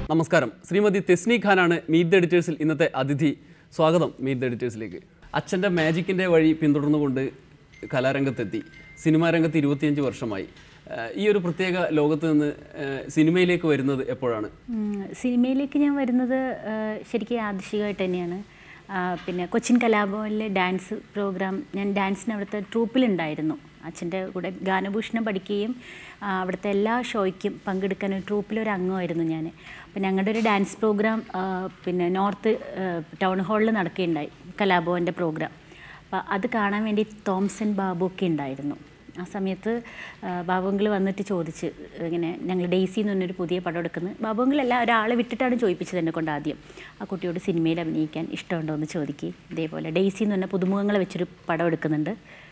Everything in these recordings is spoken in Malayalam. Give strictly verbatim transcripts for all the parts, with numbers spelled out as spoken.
നമസ്കാരം. ശ്രീമതി തെസ്നി ഖാനാണ് മീറ്റ് ദ എഡിറ്റേഴ്സിൽ ഇന്നത്തെ അതിഥി. സ്വാഗതം മീറ്റ് ദ എഡിറ്റേഴ്സിലേക്ക്. അച്ഛൻ്റെ മാജിക്കിൻ്റെ വഴി പിന്തുടർന്നുകൊണ്ട് കലാരംഗത്തെത്തി. സിനിമാ രംഗത്ത് ഇരുപത്തിയഞ്ച് വർഷമായി. ഈ ഒരു പ്രത്യേക ലോകത്ത് നിന്ന് സിനിമയിലേക്ക് വരുന്നത് എപ്പോഴാണ്? സിനിമയിലേക്ക് ഞാൻ വരുന്നത് ശരിക്കും യാദൃശ്ചികമായിട്ട് തന്നെയാണ്. പിന്നെ കൊച്ചിൻ കലാഭവനിലെ ഡാൻസ് പ്രോഗ്രാം, ഞാൻ ഡാൻസിന് അവിടുത്തെ ട്രൂപ്പിലുണ്ടായിരുന്നു. അച്ഛൻ്റെ കൂടെ ഗാനഭൂഷണം പഠിക്കുകയും അവിടുത്തെ എല്ലാ ഷോയ്ക്കും പങ്കെടുക്കാൻ ഒരു ട്രൂപ്പിലൊരു അംഗമായിരുന്നു ഞാൻ. അപ്പം ഞങ്ങളുടെ ഒരു ഡാൻസ് പ്രോഗ്രാം പിന്നെ നോർത്ത് ടൗൺ ഹാളിൽ നടക്കുകയുണ്ടായി, കലാഭവൻ്റെ പ്രോഗ്രാം. അപ്പോൾ അത് കാണാൻ വേണ്ടി തോംസൺ ബാബു ഒക്കെ ഉണ്ടായിരുന്നു. ആ സമയത്ത് ബാബുങ്കിൾ വന്നിട്ട് ചോദിച്ച്, ഇങ്ങനെ ഞങ്ങൾ ഡെയ്സി എന്ന് പറഞ്ഞൊരു പുതിയ പടം എടുക്കുന്നത്. ബാബുങ്കിളല്ല, ഒരാളെ വിട്ടിട്ടാണ് ചോദിപ്പിച്ചത് എന്നെ കൊണ്ട് ആദ്യം. ആ കുട്ടിയോട് സിനിമയിൽ അഭിനയിക്കാൻ ഇഷ്ടമുണ്ടോ എന്ന് ചോദിക്കുക. ഇതേപോലെ ഡെയ്സി എന്ന് പറഞ്ഞാൽ പുതുമുഖങ്ങളെ വെച്ചൊരു പടം എടുക്കുന്നുണ്ട്.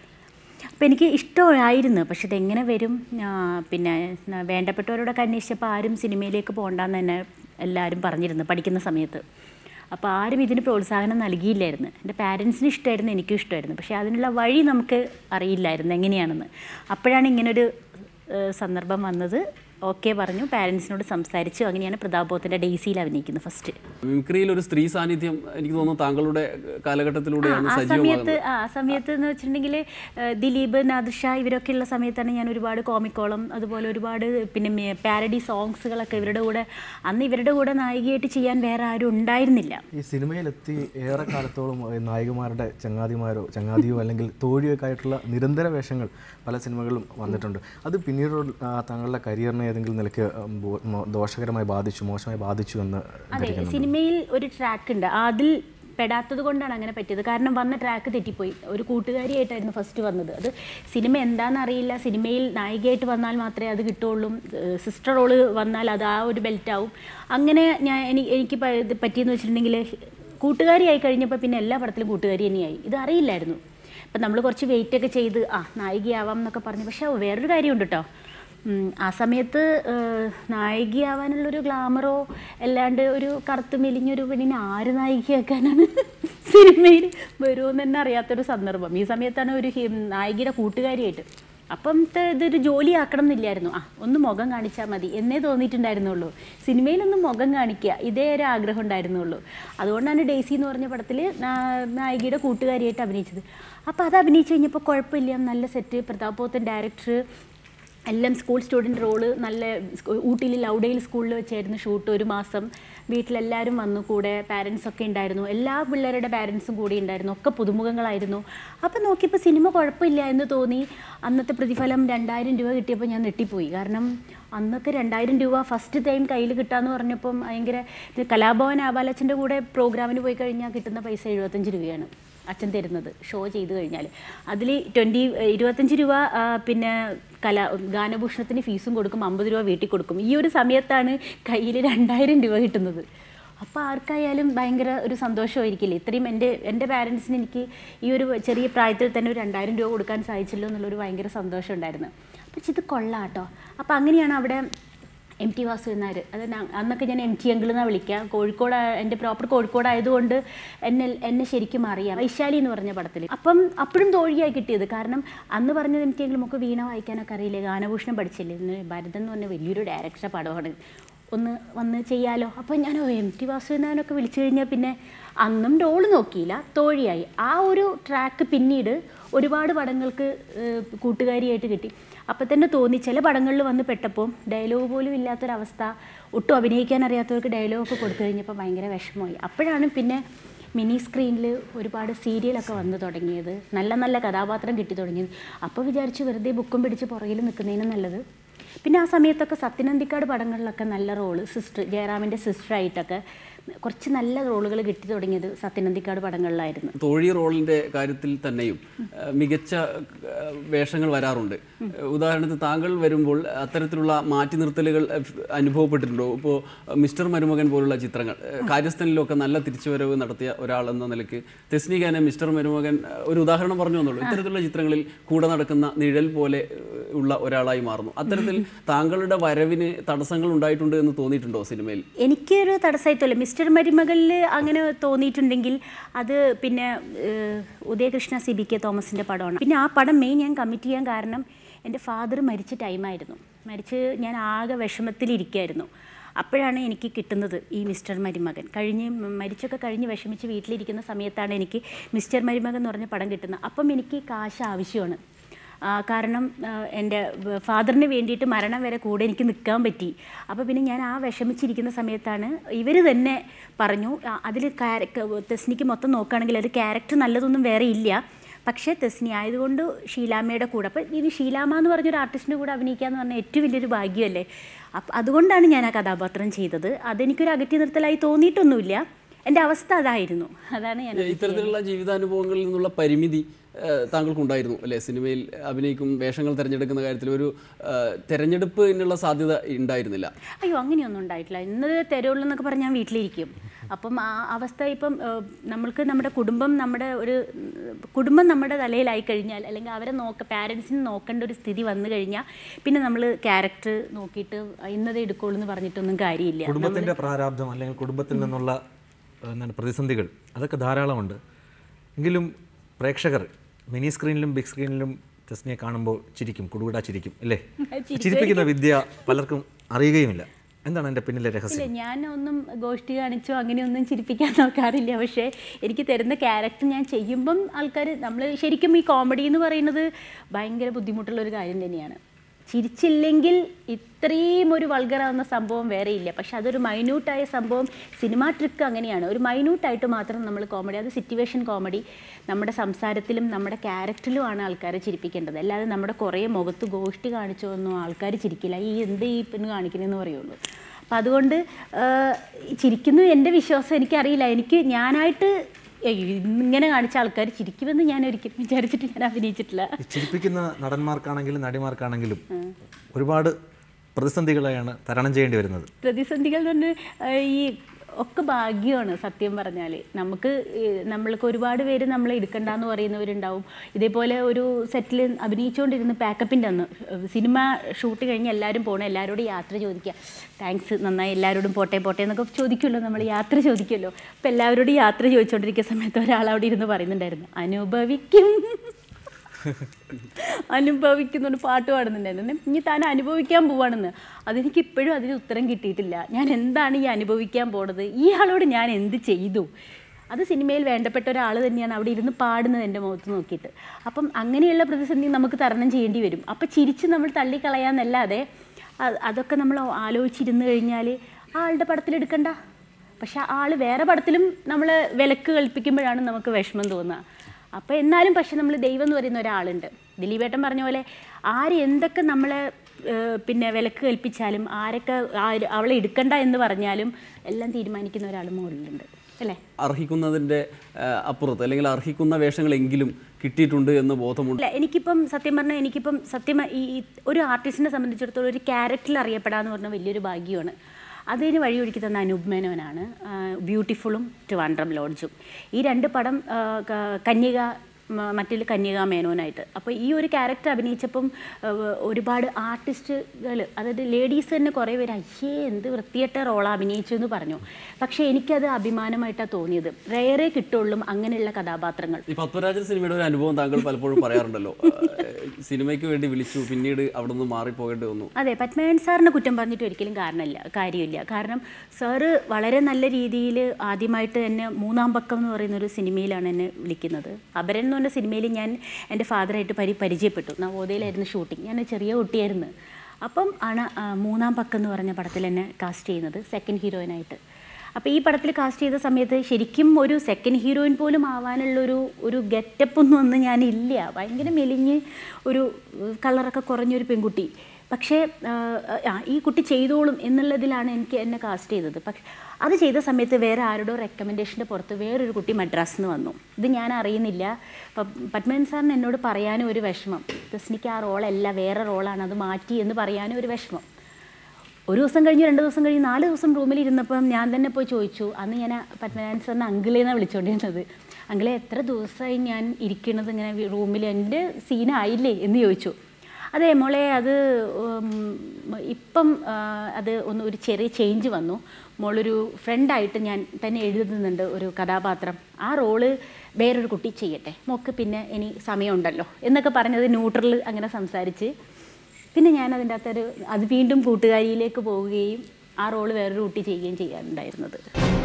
അപ്പോൾ എനിക്ക് ഇഷ്ടമായിരുന്നു, പക്ഷെ ഇതെങ്ങനെ വരും, പിന്നെ വേണ്ടപ്പെട്ടവരോടൊക്കെ അന്വേഷിച്ചപ്പോൾ ആരും സിനിമയിലേക്ക് പോകണ്ടെന്ന് തന്നെ എല്ലാവരും പറഞ്ഞിരുന്നു പഠിക്കുന്ന സമയത്ത്. അപ്പോൾ ആരും ഇതിന് പ്രോത്സാഹനം നൽകിയില്ലായിരുന്നു. എൻ്റെ പാരൻസിന് ഇഷ്ടമായിരുന്നു, എനിക്കും ഇഷ്ടമായിരുന്നു, പക്ഷേ അതിനുള്ള വഴി നമുക്ക് അറിയില്ലായിരുന്നു എങ്ങനെയാണെന്ന്. അപ്പോഴാണ് ഇങ്ങനൊരു സന്ദർഭം വന്നത്. ഓക്കെ പറഞ്ഞു, പാരൻസിനോട് സംസാരിച്ചു. അങ്ങനെയാണ് പ്രതാപബോധത്തിൻ്റെ ഡെയ്സിയിൽ അഭിനയിക്കുന്നത് ഫസ്റ്റ്. മിമിക്രിയിൽ ഒരു സ്ത്രീ സാന്നിധ്യം എനിക്ക് തോന്നുന്നു താങ്കളുടെ കാലഘട്ടത്തിലൂടെയാണ് ആ സമയത്ത് ആ സമയത്ത് എന്ന് വെച്ചിട്ടുണ്ടെങ്കിൽ ദിലീപ്, നാദിർ ഷാ ഇവരൊക്കെ ഉള്ള സമയത്താണ് ഞാൻ ഒരുപാട് കോമിക്കോളം അതുപോലെ ഒരുപാട് പിന്നെ പാരഡി സോങ്സുകളൊക്കെ ഇവരുടെ കൂടെ, അന്ന് ഇവരുടെ കൂടെ നായികയായിട്ട് ചെയ്യാൻ വേറെ ആരും ഉണ്ടായിരുന്നില്ല. ഈ സിനിമയിലെത്തി ഏറെ കാലത്തോളം നായികമാരുടെ ചങ്ങാതിമാരോ ചങ്ങാതിയോ അല്ലെങ്കിൽ തോഴിയൊക്കെ ആയിട്ടുള്ള നിരന്തര വേഷങ്ങൾ പല സിനിമകളിലും വന്നിട്ടുണ്ട്. അത് പിന്നീട് താങ്കളുടെ കരിയറിനെ ഏതെങ്കിലും നിലയ്ക്ക് ദോഷകരമായി ബാധിച്ചു, മോശമായി ബാധിച്ചു എന്ന്? അതെ, സിനിമയിൽ ഒരു ട്രാക്ക് ഉണ്ട്, അതിൽ പെടാത്തത് കൊണ്ടാണ് അങ്ങനെ പറ്റിയത്. കാരണം വന്ന ട്രാക്ക് തെറ്റിപ്പോയി. ഒരു കൂട്ടുകാരിയായിട്ടായിരുന്നു ഫസ്റ്റ് വന്നത്. അത് സിനിമ എന്താണെന്ന് അറിയില്ല, സിനിമയിൽ നായികയായിട്ട് വന്നാൽ മാത്രമേ അത് കിട്ടുള്ളൂ, സിസ്റ്റർ റോള് വന്നാൽ അത് ആ ഒരു ബെൽറ്റാവും. അങ്ങനെ ഞാൻ എനിക്ക് എനിക്ക് പറ്റിയെന്ന് വെച്ചിട്ടുണ്ടെങ്കിൽ കൂട്ടുകാരിയായി കഴിഞ്ഞപ്പോൾ പിന്നെ എല്ലാ പടത്തിലും കൂട്ടുകാരി തന്നെയായി. ഇത് അറിയില്ലായിരുന്നു. അപ്പം നമ്മൾ കുറച്ച് വെയിറ്റൊക്കെ ചെയ്ത് ആ നായികയാവാം എന്നൊക്കെ പറഞ്ഞു. പക്ഷേ വേറൊരു കാര്യമുണ്ട് കേട്ടോ, ആ സമയത്ത് നായികയാവാനുള്ളൊരു ഗ്ലാമറോ അല്ലാണ്ട് ഒരു കറുത്ത് മെലിഞ്ഞൊരു പെണ്ണിനെ ആര് നായികയാക്കാനാണ് സിനിമയിൽ വരുമെന്ന് തന്നെ അറിയാത്തൊരു സന്ദർഭം. ഈ സമയത്താണ് ഒരു നായികയുടെ കൂട്ടുകാരിയായിട്ട്. അപ്പം ഇതൊരു ജോലിയാക്കണം എന്നില്ലായിരുന്നു. ആ ഒന്ന് മുഖം കാണിച്ചാൽ മതി എന്നേ തോന്നിയിട്ടുണ്ടായിരുന്നുള്ളൂ. സിനിമയിലൊന്നും മുഖം കാണിക്കുക, ഇതേ ഒരു ആഗ്രഹം ഉണ്ടായിരുന്നുള്ളൂ. അതുകൊണ്ടാണ് ഡെയ്സി എന്ന് പറഞ്ഞ പടത്തിൽ നായികയുടെ കൂട്ടുകാരിയായിട്ട് അഭിനയിച്ചത്. അപ്പോൾ അത് അഭിനയിച്ച് കഴിഞ്ഞപ്പോൾ കുഴപ്പമില്ല, നല്ല സെറ്റ്. പ്രതാപബോധൻ ഡയറക്ടർ എല്ലാം സ്കൂൾ സ്റ്റുഡൻറ്റ് റോള്, നല്ല ഊട്ടിയിൽ ലൗഡയിൽ സ്കൂളിൽ വെച്ചായിരുന്നു ഷൂട്ട്. ഒരു മാസം വീട്ടിലെല്ലാവരും വന്നു, കൂടെ പാരൻസൊക്കെ ഉണ്ടായിരുന്നു, എല്ലാ പിള്ളേരുടെ പാരൻസും കൂടി ഉണ്ടായിരുന്നു, ഒക്കെ പുതുമുഖങ്ങളായിരുന്നു. അപ്പം നോക്കിയപ്പോൾ സിനിമ കുഴപ്പമില്ല എന്ന് തോന്നി. അന്നത്തെ പ്രതിഫലം രണ്ടായിരം രൂപ കിട്ടിയപ്പോൾ ഞാൻ നെട്ടിപ്പോയി. കാരണം അന്നൊക്കെ രണ്ടായിരം രൂപ ഫസ്റ്റ് ടൈം കയ്യിൽ കിട്ടാമെന്ന് പറഞ്ഞപ്പം ഭയങ്കര. കലാഭവൻ ആബാലച്ചൻ്റെ കൂടെ പ്രോഗ്രാമിന് പോയി കഴിഞ്ഞാൽ കിട്ടുന്ന പൈസ എഴുപത്തഞ്ച് രൂപയാണ് അച്ഛൻ തരുന്നത് ഷോ ചെയ്ത് കഴിഞ്ഞാൽ. അതിൽ ട്വൻറ്റി ഇരുപത്തഞ്ച് രൂപ പിന്നെ കലാ ഗാനഭൂഷണത്തിന് ഫീസും കൊടുക്കും, അമ്പത് രൂപ വീട്ടിൽ കൊടുക്കും. ഈ ഒരു സമയത്താണ് കയ്യിൽ രണ്ടായിരം രൂപ കിട്ടുന്നത്. അപ്പോൾ ആർക്കായാലും ഭയങ്കര ഒരു സന്തോഷമായിരിക്കില്ലേ, ഇത്രയും എൻ്റെ എൻ്റെ പാരൻസിന് എനിക്ക് ഈ ഒരു ചെറിയ പ്രായത്തിൽ തന്നെ ഒരു രണ്ടായിരം രൂപ കൊടുക്കാൻ സാധിച്ചല്ലോ എന്നുള്ളൊരു ഭയങ്കര സന്തോഷം ഉണ്ടായിരുന്നു. അപ്പോൾ ഇത് കൊള്ളാം കേട്ടോ. അപ്പോൾ അങ്ങനെയാണ് അവിടെ എം ടി വാസു എന്നാർ, അത് അന്നൊക്കെ ഞാൻ എം ടി അങ്കിൾ എന്നാണ് വിളിക്കുക. കോഴിക്കോട്, എൻ്റെ പ്രോപ്പർ കോഴിക്കോടായതുകൊണ്ട് എന്നെ എന്നെ ശരിക്കും അറിയാം. വൈശാലി എന്ന് പറഞ്ഞ പടത്തിൽ അപ്പം അപ്പോഴും തോഴിയായി കിട്ടിയത്. കാരണം അന്ന് പറഞ്ഞത് എം ടി അങ്കിൾ നമുക്ക് വീണ വായിക്കാനൊക്കെ അറിയില്ലേ, ഗാനഭൂഷണം പഠിച്ചില്ലേ, ഇന്ന് ഭരതൻ എന്ന് പറഞ്ഞ വലിയൊരു ഡയറക്ടറുടെ പടമാണ്, ഒന്ന് വന്ന് ചെയ്യാലോ. അപ്പോൾ ഞാൻ എം ടി വാസു എന്നാനൊക്കെ വിളിച്ചു കഴിഞ്ഞാൽ പിന്നെ അന്നും റോള് നോക്കിയില്ല, തോഴിയായി. ആ ഒരു ട്രാക്ക് പിന്നീട് ഒരുപാട് പടങ്ങൾക്ക് കൂട്ടുകാരിയായിട്ട് കിട്ടി. അപ്പം തന്നെ തോന്നി, ചില പടങ്ങളിൽ വന്ന് പെട്ടപ്പോൾ ഡയലോഗ് പോലും ഇല്ലാത്തൊരവസ്ഥ, ഒട്ടും അഭിനയിക്കാൻ അറിയാത്തവർക്ക് ഡയലോഗൊക്കെ കൊടുത്തു കഴിഞ്ഞപ്പോൾ ഭയങ്കര വിഷമമായി. അപ്പോഴാണ് പിന്നെ മിനി സ്ക്രീനിൽ ഒരുപാട് സീരിയലൊക്കെ വന്നു തുടങ്ങിയത്, നല്ല നല്ല കഥാപാത്രം കിട്ടി തുടങ്ങിയത്. അപ്പോൾ വിചാരിച്ചു വെറുതെ ബുക്കും പിടിച്ച് പുറകിൽ നിൽക്കുന്നതിന് നല്ലത്. പിന്നെ ആ സമയത്തൊക്കെ സത്യനന്ദിക്കാട് പടങ്ങളിലൊക്കെ നല്ല റോള്, സിസ്റ്റർ ജയറാമിൻ്റെ സിസ്റ്ററായിട്ടൊക്കെ കുറച്ച് നല്ല റോളുകൾ കിട്ടി തുടങ്ങിയത് സത്യനന്ദിക്കാട് പടങ്ങളിലായിരുന്നു. തോഴി റോളിൻ്റെ കാര്യത്തിൽ തന്നെയും മികച്ച വേഷങ്ങൾ വരാറുണ്ട്. ഉദാഹരണത്തിന് താങ്കൾ വരുമ്പോൾ അത്തരത്തിലുള്ള മാറ്റി നിർത്തലുകൾ അനുഭവപ്പെട്ടിട്ടുണ്ടോ? ഇപ്പോൾ മിസ്റ്റർ മരുമകൻ പോലുള്ള ചിത്രങ്ങൾ, കാര്യസ്ഥനിലൊക്കെ നല്ല തിരിച്ചുവരവ് നടത്തിയ ഒരാൾ എന്ന നിലയ്ക്ക് തെസ്നി ഖാനെ മിസ്റ്റർ മരുമകൻ ഒരു ഉദാഹരണം പറഞ്ഞു വന്നുള്ളൂ. ഇത്തരത്തിലുള്ള ചിത്രങ്ങളിൽ കൂടെ നടക്കുന്ന നിഴൽ പോലെ ഉള്ള ഒരാളായി മാറുന്നു. അത്തരത്തിൽ താങ്കളുടെ വരവിന് തടസ്സങ്ങൾ ഉണ്ടായിട്ടുണ്ട് എന്ന് തോന്നിയിട്ടുണ്ടോ സിനിമയിൽ? എനിക്കൊരു തടസ്സമായിട്ടല്ല, മിസ്റ്റർ മരുമകളിൽ അങ്ങനെ തോന്നിയിട്ടുണ്ടെങ്കിൽ അത് പിന്നെ ഉദയകൃഷ്ണ സി ബി കെ തോമസിൻ്റെ പടമാണ്. പിന്നെ ആ പടം മെയിൻ ഞാൻ കമ്മിറ്റ് ചെയ്യാൻ കാരണം എൻ്റെ ഫാദർ മരിച്ച ടൈമായിരുന്നു. മരിച്ച് ഞാൻ ആകെ വിഷമത്തിലിരിക്കുകയായിരുന്നു. അപ്പോഴാണ് എനിക്ക് കിട്ടുന്നത് ഈ മിസ്റ്റർ മരുമകൻ. കഴിഞ്ഞ് മരിച്ചൊക്കെ കഴിഞ്ഞ് വിഷമിച്ച് വീട്ടിലിരിക്കുന്ന സമയത്താണ് എനിക്ക് മിസ്റ്റർ മരുമകൻ എന്ന് പറഞ്ഞ പടം കിട്ടുന്നത്. അപ്പം എനിക്ക് കാശ് ആവശ്യമാണ്. കാരണം എൻ്റെ ഫാദറിന് വേണ്ടിയിട്ട് മരണം വരെ കൂടെ എനിക്ക് നിൽക്കാൻ പറ്റി. അപ്പോൾ പിന്നെ ഞാൻ ആ വിഷമിച്ചിരിക്കുന്ന സമയത്താണ് ഇവർ തന്നെ പറഞ്ഞു, അതിൽ ക്യാരക്ടർ തെസ്നിക്ക് മൊത്തം നോക്കുകയാണെങ്കിൽ അത് ക്യാരക്ടർ നല്ലതൊന്നും വേറെ ഇല്ല, പക്ഷേ തെസ്നി ആയതുകൊണ്ട് ഷീലാമ്മയുടെ കൂടെ, അപ്പോൾ ഇനി ഷീലാമ്മ എന്ന് പറഞ്ഞൊരു ആർട്ടിസ്റ്റിൻ്റെ കൂടെ അഭിനയിക്കുക എന്ന് പറഞ്ഞാൽ ഏറ്റവും വലിയൊരു ഭാഗ്യമല്ലേ. അപ്പം അതുകൊണ്ടാണ് ഞാൻ ആ കഥാപാത്രം ചെയ്തത്. അതെനിക്കൊരു അകറ്റി നിർത്തലായി തോന്നിയിട്ടൊന്നുമില്ല, എൻ്റെ അവസ്ഥ അതായിരുന്നു. അതാണ് ഞാൻ ഇത്തരത്തിലുള്ള ജീവിതാനുഭവങ്ങളിൽ നിന്നുള്ള പരിമിതി താങ്കൾക്കുണ്ടായിരുന്നു അല്ലേ? സിനിമയിൽ അഭിനയിക്കും വേഷങ്ങൾ തിരഞ്ഞെടുക്കുന്ന കാര്യത്തിൽ ഒരു തിരഞ്ഞെടുപ്പിനുള്ള സാധ്യത ഉണ്ടായിരുന്നില്ല? അയ്യോ, അങ്ങനെയൊന്നും ഉണ്ടായിട്ടില്ല. ഇന്നത് തരുള്ളൂ എന്നൊക്കെ പറഞ്ഞ് ഞാൻ വീട്ടിലിരിക്കും. അപ്പം ആ അവസ്ഥ ഇപ്പം നമ്മൾക്ക് നമ്മുടെ കുടുംബം നമ്മുടെ ഒരു കുടുംബം നമ്മുടെ തലയിലായി കഴിഞ്ഞാൽ, അല്ലെങ്കിൽ അവരെ നോക്ക പാരൻസിന് നോക്കേണ്ട ഒരു സ്ഥിതി വന്നു കഴിഞ്ഞാൽ പിന്നെ നമ്മൾ ക്യാരക്ടർ നോക്കിയിട്ട് ഇന്നതേ എടുക്കുള്ളൂ എന്ന് പറഞ്ഞിട്ടൊന്നും കാര്യമില്ല. കുടുംബത്തിൻ്റെ പ്രാരാബ്ദം അല്ലെങ്കിൽ കുടുംബത്തിൽ നിന്നുള്ള എന്താണ് പ്രതിസന്ധികൾ അതൊക്കെ ധാരാളമുണ്ട്. എങ്കിലും പ്രേക്ഷകർ മിനി സ്ക്രീനിലും ബിഗ് സ്ക്രീനിലും തെസ്നിയെ കാണുമ്പോൾ ചിരിക്കും, കുടുകുടാ ചിരിക്കും അല്ലേ? ചിരിപ്പിക്കുന്ന വിദ്യ പലർക്കും അറിയുകയുമില്ല. എന്താണ് എൻ്റെ പിന്നിലെ രഹസ്യം? ഞാനൊന്നും ഗോഷ്ഠി കാണിച്ചോ അങ്ങനെയൊന്നും ചിരിപ്പിക്കാൻ നോക്കാറില്ല. പക്ഷേ എനിക്ക് തരുന്ന ക്യാരക്ടർ ഞാൻ ചെയ്യുമ്പം ആൾക്കാർ, നമ്മൾ ശരിക്കും ഈ കോമഡി എന്ന് പറയുന്നത് ഭയങ്കര ബുദ്ധിമുട്ടുള്ളൊരു കാര്യം തന്നെയാണ്. ചിരിച്ചില്ലെങ്കിൽ ഇത്രയും ഒരു വൾഗറാവുന്ന സംഭവം വേറെ ഇല്ല. പക്ഷെ അതൊരു മൈന്യൂട്ടായ സംഭവം. സിനിമാ ട്രിക്ക് അങ്ങനെയാണ്, ഒരു മൈന്യൂട്ടായിട്ട് മാത്രം നമ്മൾ കോമഡി, അത് സിറ്റുവേഷൻ കോമഡി, നമ്മുടെ സംസാരത്തിലും നമ്മുടെ ക്യാരക്ടറിലുമാണ് ആൾക്കാരെ ചിരിപ്പിക്കേണ്ടത്. അല്ലാതെ നമ്മുടെ കുറേ മുഖത്ത് ഗോഷ്ഠി കാണിച്ചോ ഒന്നും ആൾക്കാർ ചിരിക്കില്ല. ഈ എന്ത് ഈ പെണ്ണ് കാണിക്കണമെന്ന് പറയുള്ളൂ. അപ്പം അതുകൊണ്ട് ചിരിക്കുന്നു എൻ്റെ വിശ്വാസം. എനിക്കറിയില്ല, എനിക്ക് ഞാനായിട്ട് ഇങ്ങനെ കാണിച്ച ആൾക്കാർ ചിരിക്കുമെന്ന് ഞാൻ ഒരിക്കലും വിചാരിച്ചിട്ട് ഞാൻ അഭിനയിച്ചിട്ടില്ല. ചിരിപ്പിക്കുന്ന നടന്മാർക്കാണെങ്കിലും നടിമാർക്കാണെങ്കിലും ഒരുപാട് പ്രതിസന്ധികളെയാണ് തരണം ചെയ്യേണ്ടി വരുന്നത്. പ്രതിസന്ധികൾ എന്ന് പറഞ്ഞാൽ ഈ ഒക്കെ ഭാഗ്യമാണ് സത്യം പറഞ്ഞാൽ. നമുക്ക് നമ്മൾക്ക് ഒരുപാട് പേര് നമ്മളെ എടുക്കണ്ടെന്ന് പറയുന്നവരുണ്ടാവും. ഇതേപോലെ ഒരു സെറ്റിൽ അഭിനയിച്ചുകൊണ്ടിരുന്ന് പാക്കപ്പിൻ്റെ അന്ന് സിനിമ ഷൂട്ട് കഴിഞ്ഞ് എല്ലാവരും പോകണം, എല്ലാവരോടും യാത്ര ചോദിക്കുക, താങ്ക്സ് നന്നായി എല്ലാവരോടും പോട്ടെ പോട്ടെ എന്നൊക്കെ ചോദിക്കുമല്ലോ, നമ്മൾ യാത്ര ചോദിക്കുമല്ലോ. അപ്പോൾ എല്ലാവരോടും യാത്ര ചോദിച്ചുകൊണ്ടിരിക്കുന്ന സമയത്ത് ഒരാളവിടെ ഇരുന്ന് പറയുന്നുണ്ടായിരുന്നു, അനുഭവിക്കും അനുഭവിക്കുന്നൊരു പാട്ട് പാടുന്നുണ്ടായിരുന്നു. ഇനി താൻ അനുഭവിക്കാൻ പോവാണെന്ന്. അതെനിക്ക് ഇപ്പോഴും അതിന് ഉത്തരം കിട്ടിയിട്ടില്ല. ഞാൻ എന്താണ് ഈ അനുഭവിക്കാൻ പോണത്? ഇയാളോട് ഞാൻ എന്ത് ചെയ്തു? അത് സിനിമയിൽ വേണ്ടപ്പെട്ട ഒരാൾ തന്നെയാണ് അവിടെ ഇരുന്ന് പാടുന്നത് എൻ്റെ മുഖത്ത് നോക്കിയിട്ട്. അപ്പം അങ്ങനെയുള്ള പ്രതിസന്ധി നമുക്ക് തരണം ചെയ്യേണ്ടി വരും. അപ്പം ചിരിച്ച് നമ്മൾ തള്ളിക്കളയാന്നല്ലാതെ അതൊക്കെ നമ്മൾ ആലോചിച്ചിരുന്ന് കഴിഞ്ഞാൽ ആ ആളുടെ പടത്തിലെടുക്കണ്ട. പക്ഷെ ആൾ വേറെ പടത്തിലും നമ്മൾ വിലക്ക് കൽപ്പിക്കുമ്പോഴാണ് നമുക്ക് വിഷമം തോന്നുക. അപ്പോൾ എന്നാലും പക്ഷെ നമ്മൾ ദൈവം എന്ന് പറയുന്ന ഒരാളുണ്ട്. ദിലീപേട്ടൻ പറഞ്ഞ പോലെ ആര് എന്തൊക്കെ നമ്മളെ പിന്നെ വിലക്ക് കൽപ്പിച്ചാലും ആരൊക്കെ അവളെ എടുക്കണ്ട എന്ന് പറഞ്ഞാലും എല്ലാം തീരുമാനിക്കുന്ന ഒരാൾ മുകളിലുണ്ട് അല്ലേ? അർഹിക്കുന്നതിൻ്റെ അപ്പുറത്ത് അല്ലെങ്കിൽ അർഹിക്കുന്ന വേഷങ്ങളെങ്കിലും കിട്ടിയിട്ടുണ്ട് എന്ന് ബോധമുണ്ട്. അല്ല, എനിക്കിപ്പം സത്യം പറഞ്ഞാൽ എനിക്കിപ്പം സത്യം ഈ ഒരു ആർട്ടിസ്റ്റിനെ സംബന്ധിച്ചിടത്തോളം ഒരു ക്യാരക്ടറിൽ അറിയപ്പെടാന്ന് പറഞ്ഞാൽ വലിയൊരു ഭാഗ്യമാണ്. അതിന് വഴിയൊരുക്കി തന്ന അനൂപ് മേനോനാണ്. ബ്യൂട്ടിഫുള്ളും ട്രിവാൻഡ്രം ലോഡ്ജും, ഈ രണ്ട് പടം കന്യക മറ്റിൽ കന്യക മേനോനായിട്ട്. അപ്പോൾ ഈ ഒരു ക്യാരക്ടർ അഭിനയിച്ചപ്പം ഒരുപാട് ആർട്ടിസ്റ്റുകൾ, അതായത് ലേഡീസ് തന്നെ കുറേ പേര് അയ്യേ എന്ത് വൃത്തികെട്ട റോളാണ് അഭിനയിച്ചു എന്ന് പറഞ്ഞു. പക്ഷേ എനിക്കത് അഭിമാനമായിട്ടാണ് തോന്നിയത്. റേറെ കിട്ടുള്ളൂ അങ്ങനെയുള്ള കഥാപാത്രങ്ങൾ. ഈ പത്മരാജൻ സിനിമയുടെ ഒരു അനുഭവം താങ്കൾ പലപ്പോഴും പറയാറുണ്ടല്ലോ, സിനിമയ്ക്ക് വേണ്ടി വിളിച്ചു പിന്നീട് അവിടെ നിന്ന് മാറിപ്പോകേണ്ടി വന്നു. അതെ, പത്മനാഭൻ സാറിനെ കുറ്റം പറഞ്ഞിട്ട് ഒരിക്കലും കാരണമില്ല കാര്യമില്ല. കാരണം സാറ് വളരെ നല്ല രീതിയിൽ ആദ്യമായിട്ട് എന്നെ മൂന്നാം പക്കം എന്ന് പറയുന്നൊരു സിനിമയിലാണ് എന്നെ വിളിക്കുന്നത്. അപരൻ എന്ന് പറഞ്ഞ സിനിമയിൽ ഞാൻ എൻ്റെ ഫാദറായിട്ട് പരി പരിചയപ്പെട്ടു. നവോദയയിലായിരുന്നു ഷൂട്ടിങ്. ഞാൻ ചെറിയ കുട്ടിയായിരുന്നു. അപ്പം ആണ് മൂന്നാം പക്കം എന്ന് പറഞ്ഞ പടത്തിൽ എന്നെ കാസ്റ്റ് ചെയ്യുന്നത് സെക്കൻഡ് ഹീറോയിനായിട്ട്. അപ്പോൾ ഈ പടത്തിൽ കാസ്റ്റ് ചെയ്ത സമയത്ത് ശരിക്കും ഒരു സെക്കൻഡ് ഹീറോയിൻ പോലും ആവാനുള്ളൊരു ഒരു ഗെറ്റപ്പൊന്നും ഒന്നും ഞാനില്ല. ഭയങ്കര മെലിഞ്ഞ് ഒരു കളറൊക്കെ കുറഞ്ഞൊരു പെൺകുട്ടി. പക്ഷേ ഈ കുട്ടി ചെയ്തോളും എന്നുള്ളതിലാണ് എനിക്ക് എന്നെ കാസ്റ്റ് ചെയ്തത്. പക്ഷെ അത് ചെയ്ത സമയത്ത് വേറെ ആരോടോ റെക്കമെൻഡേഷൻ്റെ പുറത്ത് വേറൊരു കുട്ടി മദ്രാസിൽ നിന്ന് വന്നു. ഇത് ഞാൻ അറിയുന്നില്ല. അപ്പം പത്മനാഭൻ സാറിന് എന്നോട് പറയാനും ഒരു വിഷമം, തെസ്നിക്ക് ആ റോളല്ല വേറെ റോളാണ്, അത് മാറ്റി എന്ന് പറയാനും ഒരു വിഷമം. ഒരു ദിവസം കഴിഞ്ഞ് രണ്ട് ദിവസം കഴിഞ്ഞ് നാല് ദിവസം റൂമിൽ ഇരുന്നപ്പം ഞാൻ തന്നെ പോയി ചോദിച്ചു. അന്ന് ഞാൻ പത്മനാഭൻ സാറിനെ അങ്കിളേന്നാണ് വിളിച്ചുകൊണ്ടിരുന്നത്. അങ്കിളെ എത്ര ദിവസമായി ഞാൻ ഇരിക്കുന്നത് ഇങ്ങനെ റൂമിൽ, എൻ്റെ സീനായില്ലേ എന്ന് ചോദിച്ചു. അതെ മോളെ, അത് ഇപ്പം അത് ഒന്ന് ഒരു ചെറിയ ചേഞ്ച് വന്നു. മോളൊരു ഫ്രണ്ടായിട്ട് ഞാൻ തന്നെ എഴുതുന്നുണ്ട് ഒരു കഥാപാത്രം, ആ റോള് വേറൊരു കുട്ടി ചെയ്യട്ടെ, മോൾക്ക് പിന്നെ ഇനി സമയമുണ്ടല്ലോ എന്നൊക്കെ പറഞ്ഞത് ന്യൂട്രൽ അങ്ങനെ സംസാരിച്ച് പിന്നെ ഞാൻ അതിൻ്റെ അകത്തൊരു അത് വീണ്ടും കൂട്ടുകാരിയിലേക്ക് പോവുകയും ആ റോള് വേറൊരു കുട്ടി ചെയ്യുകയും ചെയ്യാനുണ്ടായിരുന്നത്.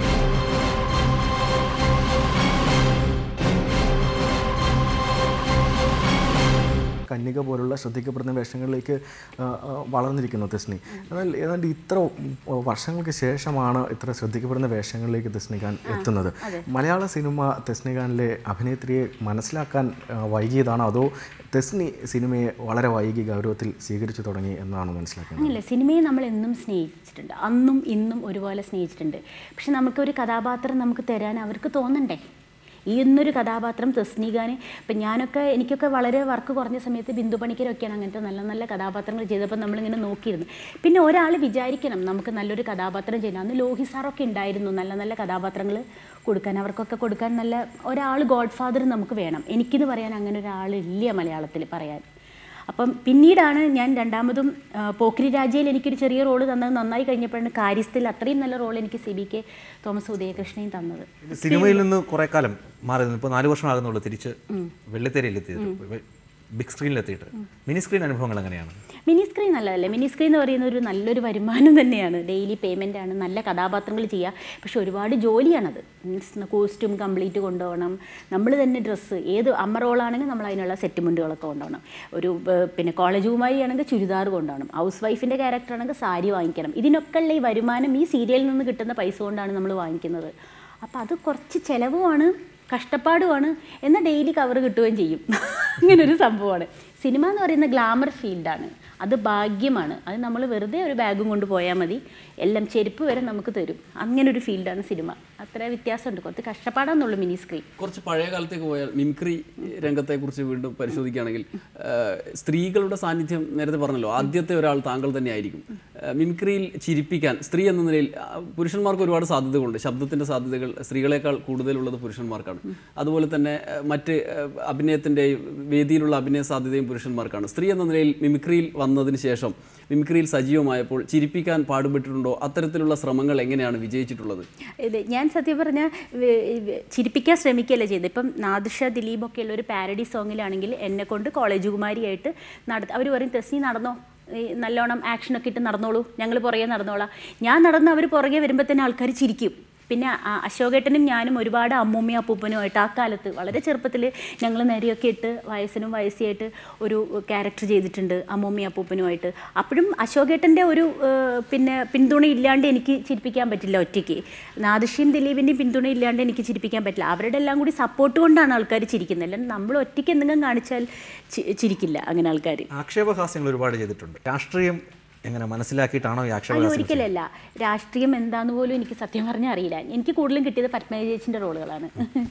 കന്യക പോലുള്ള ശ്രദ്ധിക്കപ്പെടുന്ന വേഷങ്ങളിലേക്ക് വളർന്നിരിക്കുന്നു തെസ്നി. എന്നാൽ ഏതാണ്ട് ഇത്ര വർഷങ്ങൾക്ക് ശേഷമാണ് ഇത്ര ശ്രദ്ധിക്കപ്പെടുന്ന വേഷങ്ങളിലേക്ക് തെസ്നിഖാൻ എത്തുന്നത്. മലയാള സിനിമ തെസ്നിഖാനിലെ അഭിനേത്രിയെ മനസ്സിലാക്കാൻ വൈകിയതാണോ അതോ തെസ്നി സിനിമയെ വളരെ വൈകി ഗൗരവത്തിൽ സ്വീകരിച്ചു തുടങ്ങി എന്നാണ് മനസ്സിലാക്കുന്നത്? അങ്ങനെയല്ല, സിനിമയെ നമ്മൾ എന്നും സ്നേഹിച്ചിട്ടുണ്ട്, അന്നും ഇന്നും ഒരുപോലെ സ്നേഹിച്ചിട്ടുണ്ട്. പക്ഷെ നമുക്കൊരു കഥാപാത്രം നമുക്ക് തരാൻ അവർക്ക് തോന്നണ്ടേ? ഈ എന്നൊരു കഥാപാത്രം തെസ്നിഖാൻ, ഇപ്പം ഞാനൊക്കെ എനിക്കൊക്കെ വളരെ വർക്ക് കുറഞ്ഞ സമയത്ത് ബിന്ദു പണിക്കരൊക്കെയാണ് അങ്ങനത്തെ നല്ല നല്ല കഥാപാത്രങ്ങൾ ചെയ്തപ്പോൾ നമ്മളിങ്ങനെ നോക്കിയിരുന്നു. പിന്നെ ഒരാൾ വിചാരിക്കണം നമുക്ക് നല്ലൊരു കഥാപാത്രം ചെയ്യണം. അന്ന് ലോഹി സാറൊക്കെ ഉണ്ടായിരുന്നു നല്ല നല്ല കഥാപാത്രങ്ങൾ കൊടുക്കാൻ, അവർക്കൊക്കെ കൊടുക്കാൻ നല്ല ഒരാൾ ഗോഡ് ഫാദർ നമുക്ക് വേണം. എനിക്കെന്ന് പറയാൻ അങ്ങനെ ഒരാളില്ല മലയാളത്തിൽ പറയാൻ. അപ്പം പിന്നീടാണ് ഞാൻ രണ്ടാമതും പോക്കിരി രാജയിൽ എനിക്കൊരു ചെറിയ റോള് തന്നത് നന്നായി കഴിഞ്ഞപ്പോഴാണ് കാര്യസ്ഥയിൽ അത്രയും നല്ല റോൾ എനിക്ക് സി ബി കെ തോമസ് ഉദയകൃഷ്ണയും തന്നത്. സിനിമയിൽ നിന്ന് കുറേ കാലം മാറി, ഇപ്പോൾ നാല് വർഷം ആകുന്നുള്ളൂ തിരിച്ച് വെള്ളിത്തേരയിലെത്തിയത്, ബിഗ് സ്ക്രീനിലെത്തിയിട്ട്. മിനി സ്ക്രീൻ അനുഭവങ്ങൾ എങ്ങനെയാണ്? മിനി സ്ക്രീൻ നല്ലതല്ലേ? മിനി സ്ക്രീൻ എന്ന് പറയുന്ന ഒരു നല്ലൊരു വരുമാനം തന്നെയാണ്, ഡെയിലി പേയ്മെൻ്റ് ആണ്, നല്ല കഥാപാത്രങ്ങൾ ചെയ്യുക. പക്ഷെ ഒരുപാട് ജോലിയാണത്. മീൻസ് കോസ്റ്റ്യൂം കംപ്ലീറ്റ് കൊണ്ടുപോകണം, നമ്മൾ തന്നെ ഡ്രസ്സ്, ഏത് അമ്മ റോളാണെങ്കിൽ നമ്മൾ അതിനുള്ള സെറ്റ് മുണ്ടുകളൊക്കെ കൊണ്ടുപോകണം. ഒരു പിന്നെ കോളേജ് കുമാരി ആണെങ്കിൽ ചുരിദാർ കൊണ്ടുപോകണം, ഹൗസ് വൈഫിൻ്റെ ക്യാരക്ടർ ആണെങ്കിൽ സാരി വാങ്ങിക്കണം. ഇതിനൊക്കെയുള്ള ഈ വരുമാനം ഈ സീരിയലിൽ നിന്ന് കിട്ടുന്ന പൈസ കൊണ്ടാണ് നമ്മൾ വാങ്ങിക്കുന്നത്. അപ്പോൾ അത് കുറച്ച് ചിലവുമാണ്, കഷ്ടപ്പാടുമാണ്, എന്നാൽ ഡെയിലി കവർ കിട്ടുകയും ചെയ്യും. ഇങ്ങനൊരു സംഭവമാണ്. സിനിമ എന്ന് പറയുന്ന ഗ്ലാമർ ഫീൽഡാണ്, അത് ഭാഗ്യമാണ്. അത് നമ്മൾ വെറുതെ ഒരു ബാഗും കൊണ്ട് പോയാൽ മതി, എല്ലാം ചെരുപ്പ് വരെ നമുക്ക് തരും. അങ്ങനൊരു ഫീൽഡാണ് സിനിമ. അത്ര വ്യത്യാസമുണ്ട്, കുറച്ച് കഷ്ടപ്പാടാന്നുള്ളൂ മിനി സ്ക്രീൻ. കുറച്ച് പഴയ കാലത്തേക്ക് പോയാൽ മിമിക്രി രംഗത്തെക്കുറിച്ച് വീണ്ടും പരിശോധിക്കുകയാണെങ്കിൽ സ്ത്രീകളുടെ സാന്നിധ്യം നേരത്തെ പറഞ്ഞല്ലോ, ആദ്യത്തെ ഒരാൾ താങ്കൾ തന്നെ ആയിരിക്കും. മിമിക്രിയിൽ ചിരിപ്പിക്കാൻ സ്ത്രീ എന്ന നിലയിൽ പുരുഷന്മാർക്ക് ഒരുപാട് സാധ്യതകളുണ്ട്. ശബ്ദത്തിൻ്റെ സാധ്യതകൾ സ്ത്രീകളെക്കാൾ കൂടുതലുള്ളത് പുരുഷന്മാർക്കാണ്. അതുപോലെ തന്നെ മറ്റ് അഭിനയത്തിൻ്റെയും വേദിയിലുള്ള അഭിനയ സാധ്യതയും പുരുഷന്മാർക്കാണ്. സ്ത്രീ എന്ന നിലയിൽ മിമിക്രിയിൽ വന്നതിന് ശേഷം മിമിക്രിയിൽ സജീവമായപ്പോൾ ചിരിപ്പിക്കാൻ പാടുപെട്ടിട്ടുണ്ടോ? അത്തരത്തിലുള്ള ശ്രമങ്ങൾ എങ്ങനെയാണ് വിജയിച്ചിട്ടുള്ളത്? ഇത് ഞാൻ സത്യം പറഞ്ഞാൽ ചിരിപ്പിക്കാൻ ശ്രമിക്കുകയല്ല ചെയ്തത്. ഇപ്പം നാദിഷ ദിലീപൊക്കെ ഉള്ള ഒരു പാരഡി സോങ്ങിലാണെങ്കിൽ എന്നെ കൊണ്ട് കോളേജ് കുമാരിയായിട്ട് നട അവർ പറയും തെസ്നി നടന്നോ, നല്ലോണം ആക്ഷനൊക്കെ ഇട്ട് നടന്നോളൂ, ഞങ്ങൾ പുറകെ നടന്നോളാം. ഞാൻ നടന്ന് അവർ പുറകെ വരുമ്പോൾ തന്നെ ആൾക്കാർ ചിരിക്കും. പിന്നെ അശോകേട്ടനും ഞാനും ഒരുപാട് അമ്മൂമ്മയും അപ്പൂപ്പനുമായിട്ട് ആ കാലത്ത് വളരെ ചെറുപ്പത്തിൽ ഞങ്ങൾ നേരെയൊക്കെ ഇട്ട് വയസ്സിനും വയസ്സിയായിട്ട് ഒരു ക്യാരക്ടർ ചെയ്തിട്ടുണ്ട് അമ്മൂമ്മയും അപ്പൂപ്പനുമായിട്ട്. അപ്പോഴും അശോകേട്ടൻ്റെ ഒരു പിന്നെ പിന്തുണ ഇല്ലാണ്ട് എനിക്ക് ചിരിപ്പിക്കാൻ പറ്റില്ല ഒറ്റയ്ക്ക്. നാദിഷയും ദിലീപിൻ്റെയും പിന്തുണ ഇല്ലാണ്ട് എനിക്ക് ചിരിപ്പിക്കാൻ പറ്റില്ല. അവരുടെ എല്ലാം കൂടി സപ്പോർട്ട് കൊണ്ടാണ് ആൾക്കാർ ചിരിക്കുന്നത്. അല്ലാണ്ട് നമ്മൾ ഒറ്റയ്ക്ക് എന്തെങ്കിലും കാണിച്ചാൽ ചിരിക്കില്ല അങ്ങനെ ആൾക്കാർ. ആക്ഷേപഹാസ്യങ്ങൾ ഒരുപാട് ചെയ്തിട്ടുണ്ട്. രാഷ്ട്രീയം എങ്ങനെ മനസ്സിലാക്കിയിട്ടാണോ ഈ ആക്ഷേപം? ഒരിക്കലല്ല, രാഷ്ട്രീയം എന്താന്ന് പോലും എനിക്ക് സത്യം പറഞ്ഞാൽ അറിയില്ല. എനിക്ക് കൂടുതലും കിട്ടിയത് പത്മജ ചേച്ചിൻ്റെ റോളുകളാണ്.